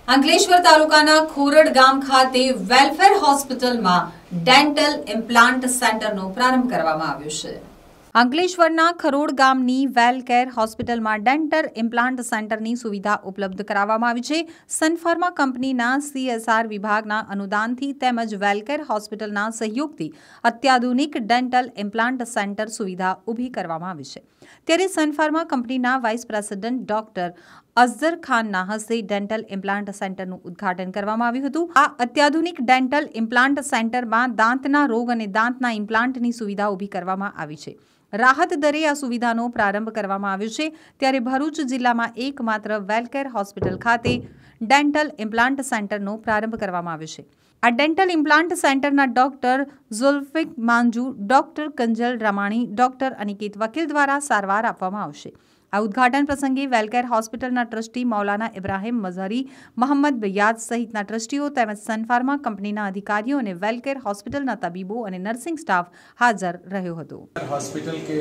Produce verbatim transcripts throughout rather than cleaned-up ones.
અંકલેશ્વર તાલુકાના ખોરડ ગામ ખાતે વેલફેર હોસ્પિટલમાં ડેન્ટલ ઇમ્પ્લાન્ટ સેન્ટરનો પ્રારંભ કરવામાં આવ્યો છે। અંકલેશ્વરના ખરોડ ગામની વેલકેર હોસ્પિટલમાં ડેન્ટલ ઇમ્પ્લાન્ટ સેન્ટરની સુવિધા ઉપલબ્ધ કરાવવામાં આવી છે। સનફાર્મા કંપનીના સીએસઆર વિભાગના અનુદાનથી તેમજ વેલકેર હોસ્પિટલના સહયોગથી અત્યાધુનિક ડેન્ટલ ઇમ્પ્લાન્ટ સેન્ટર સુવિધા ઊભી કરવામાં આવી છે। ત્યારે સનફાર્મા કંપનીના વાઇસ પ્રેસિડેન્ટ ડોક્ટર અઝર ખાનના હસ્તે ડેન્ટલ ઇમ્પ્લાન્ટ સેન્ટરનું ઉદ્ઘાટન કરવામાં આવ્યું હતું। આ અત્યાધુનિક ડેન્ટલ ઇમ્પ્લાન્ટ સેન્ટરમાં દાંતના રોગ અને દાંતના ઇમ્પ્લાન્ટની સુવિધા ઊભી કરવામાં આવી છે। રાહત દરે આ સુવિધાનો પ્રારંભ કરવામાં આવ્યો છે। ત્યારે ભરૂચ જિલ્લામાં એકમાત્ર વેલકેર હોસ્પિટલ ખાતે ડેન્ટલ ઇમ્પ્લાન્ટ સેન્ટરનો પ્રારંભ કરવામાં આવ્યો છે। આ ડેન્ટલ ઇમ્પ્લાન્ટ સેન્ટરના doctor Zulfik Manju, doctor Kanjal Ramani, doctor Aniket Vakil દ્વારા સારવાર આપવામાં આવશે। આ ઉદ્ઘાટન પ્રસંગે વેલકેર હોસ્પિટલના ટ્રસ્ટી મૌલાના ઇબ્રાહિમ મઝહરી, મોહમ્મદ બૈયાદ સહિતના ટ્રસ્ટીઓ તેમજ સનફાર્મા કંપનીના અધિકારીઓ અને વેલકેર હોસ્પિટલના તબીબો અને નર્સિંગ સ્ટાફ હાજર રહ્યો હતો। हॉस्पिटल के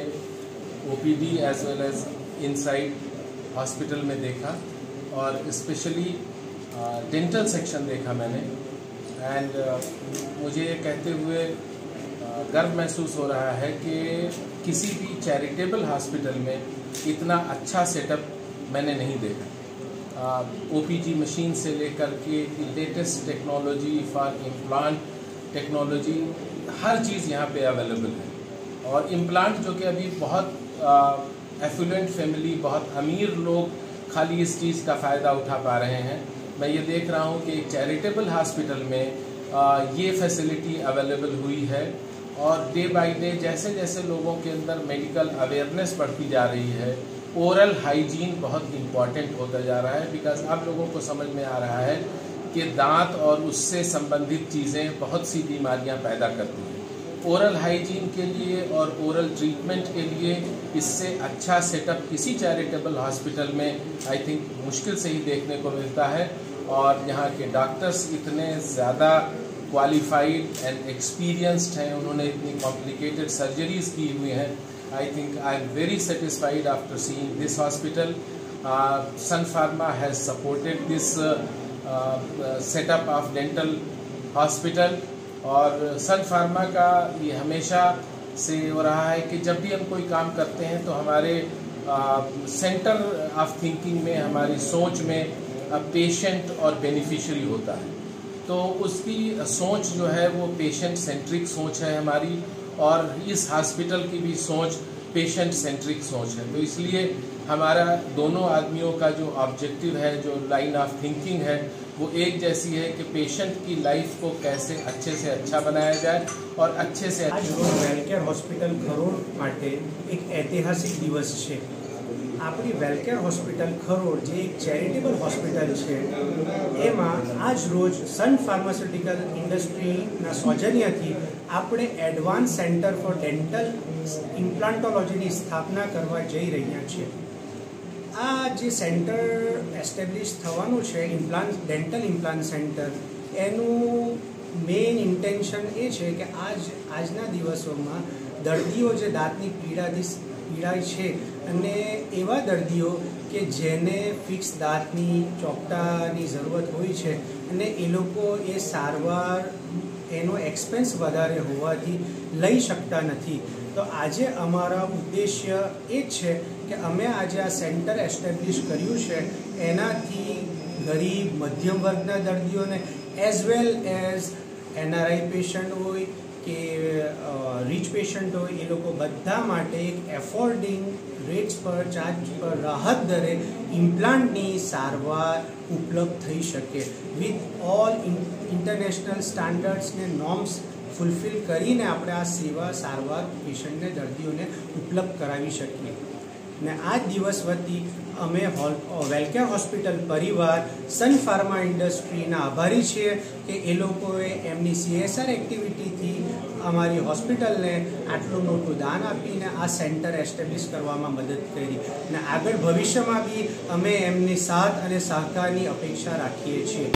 OPD as well as inside hospital में देखा और स्पेशली डेंटल सेक्शन देखा मैंने एंड uh, मुझे ये कहते हुए uh, गर्व महसूस हो रहा है कि किसी भी चैरिटेबल हॉस्पिटल में इतना अच्छा सेटअप मैंने नहीं देखा। ओपीजी मशीन से लेकर के latest technology for implant technology हर चीज़ यहाँ पे अवेलेबल है। और इम्प्लांट जो कि अभी बहुत एफुलेंट फैमिली, बहुत अमीर लोग खाली इस चीज़ का फ़ायदा उठा पा रहे हैं। मैं ये देख रहा हूँ कि एक चैरिटेबल हॉस्पिटल में आ, ये फैसिलिटी अवेलेबल हुई है और डे बाय डे जैसे जैसे लोगों के अंदर मेडिकल अवेयरनेस बढ़ती जा रही है, ओरल हाइजीन बहुत इम्पॉर्टेंट होता जा रहा है। बिकॉज अब लोगों को समझ में आ रहा है कि दांत और उससे संबंधित चीज़ें बहुत सी बीमारियां पैदा करती हैं। ओरल हाइजीन के लिए और ओरल ट्रीटमेंट के लिए इससे अच्छा सेटअप किसी चैरिटेबल हॉस्पिटल में आई थिंक मुश्किल से ही देखने को मिलता है। और यहाँ के डॉक्टर्स इतने ज़्यादा क्वालिफाइड एंड एक्सपीरियंस्ड हैं, उन्होंने इतनी कॉम्प्लिकेटेड सर्जरीज की हुई हैं। I think I am very satisfied after seeing this hospital. Sun Pharma has supported this setup of dental hospital और सन फार्मा का ये हमेशा से हो रहा है कि जब भी हम कोई काम करते हैं तो हमारे सेंटर ऑफ थिंकिंग में, हमारी सोच में पेशेंट और बेनिफिशियरी होता है। तो उसकी सोच जो है वो पेशेंट सेंट्रिक सोच है हमारी, और इस हॉस्पिटल की भी सोच पेशेंट सेंट्रिक सोच है। तो इसलिए हमारा दोनों आदमियों का जो ऑब्जेक्टिव है, जो लाइन ऑफ थिंकिंग है, वो एक जैसी है कि पेशेंट की लाइफ को कैसे अच्छे से अच्छा बनाया जाए और अच्छे से आज रोज वेलकेर हॉस्पिटल खरोड माटे एक ऐतिहासिक दिवस है। આપણી વેલકેર હોસ્પિટલ ખરોડ જે એક ચેરિટેબલ હોસ્પિટલ છે એમાં આજ રોજ સન ફાર્માસ્યુટિકલ ઇન્ડસ્ટ્રીના સૌજન્યથી આપણે એડવાન્સ સેન્ટર ફોર ડેન્ટલ ઇમ્પ્લાન્ટોલોજીની સ્થાપના કરવા જઈ રહ્યા છીએ। આ જે સેન્ટર એસ્ટેબ્લિશ થવાનું છે ઇમ્પ્લાન્ટ ડેન્ટલ ઇમ્પ્લાન્ટ સેન્ટર, એનું મેઇન ઇન્ટેન્શન એ છે કે આજ આજના દિવસોમાં દર્દીઓ જે દાંતની પીડાથી પીડાય છે અને એવા દર્દીઓ કે જેને ફિક્સ દાંતની ચોકટાની જરૂરત હોય છે અને એ લોકો એ સારવાર એનો એક્સપેન્સ વધારે હોવાથી લઈ શકતા નથી। તો આજે અમારા ઉદ્દેશ્ય એ જ છે કે અમે આજે આ સેન્ટર એસ્ટેબ્લિશ કર્યું છે એનાથી ગરીબ મધ્યમ વર્ગના દર્દીઓને as well as NRI patient હોય કે રીચ પેશન્ટ હોય એ લોકો બધા માટે એક એફોર્ડિંગ રેટ્સ પર ચાર્જ પર રાહત દરે ઇમ્પ્લાન્ટની સારવાર ઉપલબ્ધ થઈ શકે વિથ ઓલ ઇન્ટરનેશનલ સ્ટાન્ડર્ડ્સ ને નોર્મ્સ ફૂલફિલ કરીને આપણે આ સેવા સારવાર પેશન્ટને દર્દીઓને ઉપલબ્ધ કરાવી શકીએ। ને આ દિવસ વતી અમે વેલકેર હોસ્પિટલ પરિવાર સન ફાર્મા ઇન્ડસ્ટ્રીના આભારી છીએ કે એ લોકોએ એમની સીએસઆર એક્ટિવિટીથી અમારી હોસ્પિટલને આટલું મોટું દાન આપીને આ સેન્ટર એસ્ટેબ્લિશ કરવામાં મદદ કરી ને આગળ ભવિષ્યમાં બી અમે એમની સાથ અને સહકારની અપેક્ષા રાખીએ છીએ।